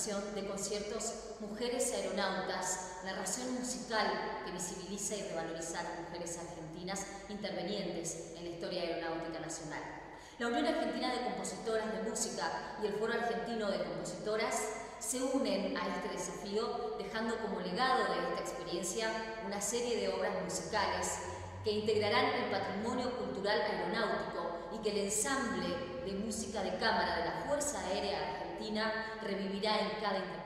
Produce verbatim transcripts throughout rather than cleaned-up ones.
sección de conciertos Mujeres Aeronautas, narración musical que visibiliza y revaloriza a las mujeres argentinas intervenientes en la historia aeronáutica nacional. La Unión Argentina de Compositoras de Música y el Foro Argentino de Compositoras se unen a este desafío, dejando como legado de esta experiencia una serie de obras musicales que integrarán el patrimonio cultural aeronáutico y que el ensamble de música de cámara de la Fuerza Aérea Argentina revivirá en cada interpretación.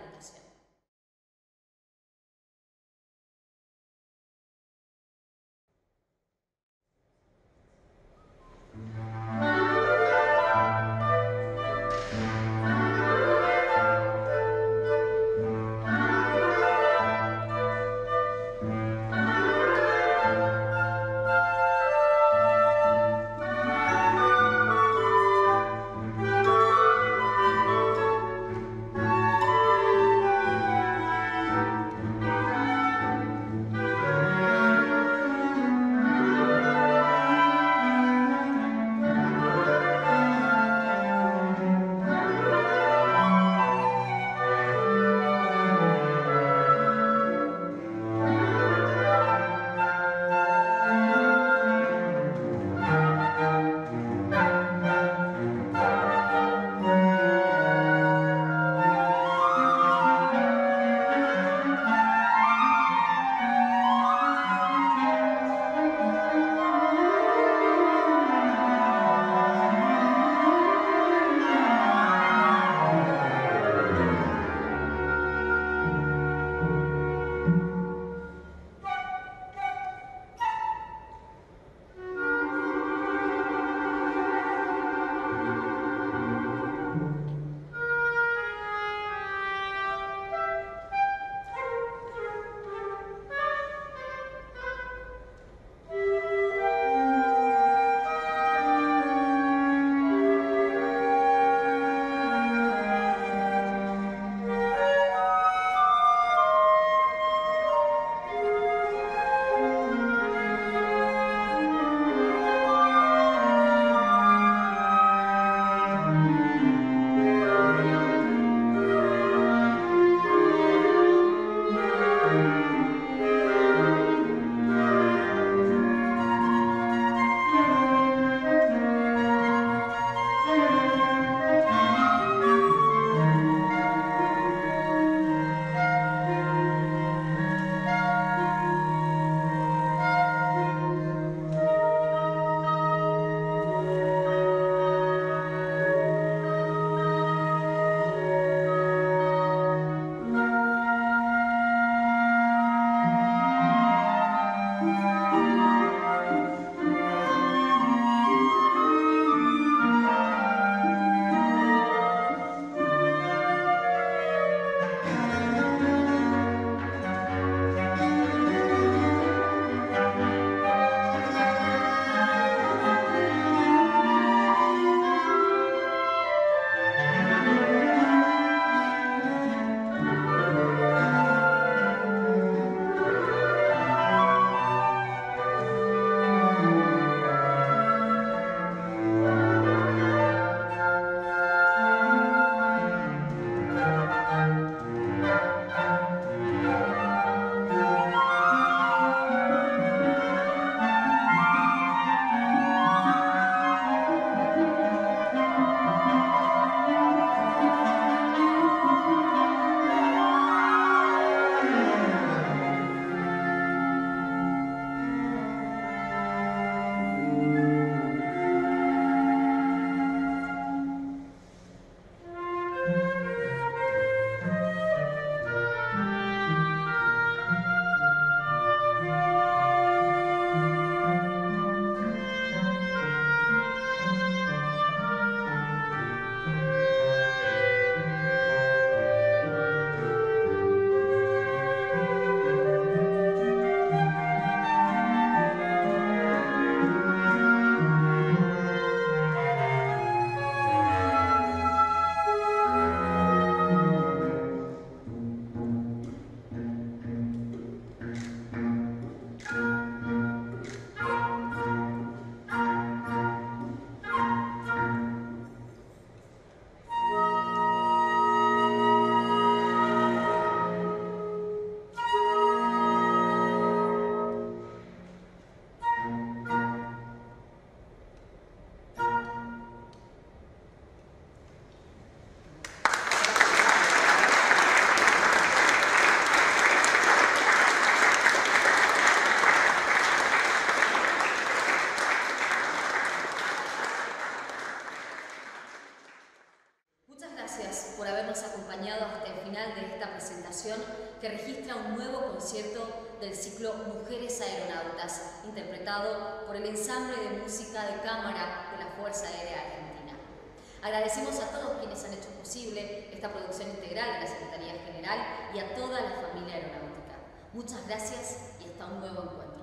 del ciclo Mujeres Aeronautas, interpretado por el ensamble de música de cámara de la Fuerza Aérea Argentina. Agradecemos a todos quienes han hecho posible esta producción integral de la Secretaría General y a toda la familia aeronáutica. Muchas gracias y hasta un nuevo encuentro.